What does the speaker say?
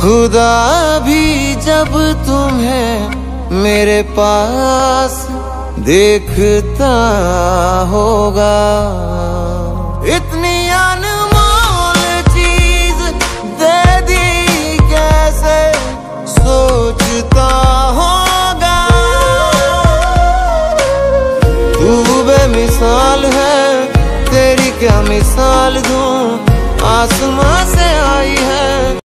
खुदा भी जब तुम्हें मेरे पास देखता होगा। इतनी अनमोल चीज दे दी कैसे सोचता होगा। तू बेमिसाल है, तेरी क्या मिसाल दूं, आसमां से आई है।